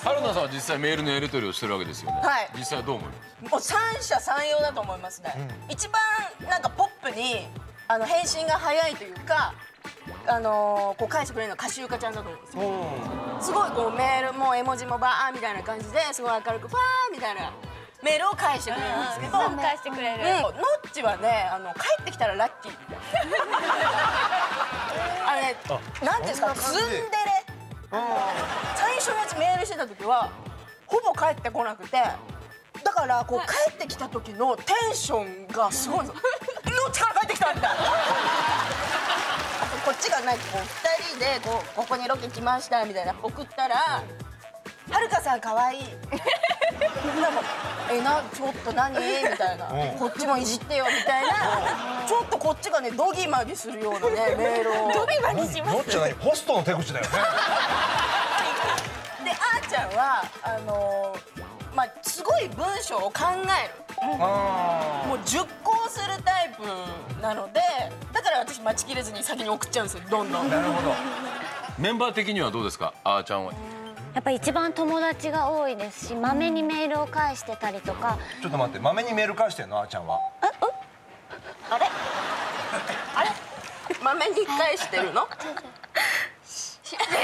春菜さんは実際メールのやり取りをしてるわけですよね。 はい。 実際はどう思う？ もう三者三様だと思いますね。一番なんかポップに返信が早いというか、こう返してくれるのはかしゆかちゃんだと思うんですよ。すごいこうメールも絵文字もバーンみたいな感じですごい明るくファーみたいなメールを返してくれるんですけど、 返してくれる。 ノッチはね帰ってきたらラッキーみたいな。あれなんていうんですか、ツンデレ。最初のやつメールしてた時はほぼ帰ってこなくて、だからこう帰ってきた時のテンションがすごいんですよ。ノッチから帰ってきたみたいな。こっちがなんかこう2人でここにロケ来ましたみたいな送ったら、はるかさん可愛い。なんかちょっと何みたいな、こっちもいじってよみたいな、ちょっとこっちがねドギマギするようなねメールを。 ドギマギします。 ノッチは何ホストの手口だよね。 であーちゃんはまあすごい文章を考える、もう熟考するタイプなので、だから私待ちきれずに先に送っちゃうんですよ、どんどん。 なるほど。 メンバー的にはどうですか、あーちゃんは？ やっぱ一番友達が多いですし、まめにメールを返してたりとか。 ちょっと待って、まめにメール返してんのあーちゃんは？ あれまめに返してるの？認めたじゃん。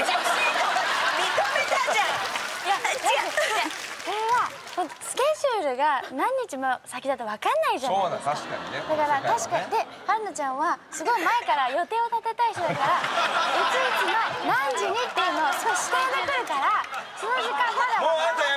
いや、違う。それはスケジュールが何日も先だと分かんないじゃないですか。 そうだ、確かにね。 だから確かにで、春菜ちゃんはすごい前から予定を立てたい人だから、いついつの何時にっていうのをすごい指定で来るから、その時間まだ。 もうあんた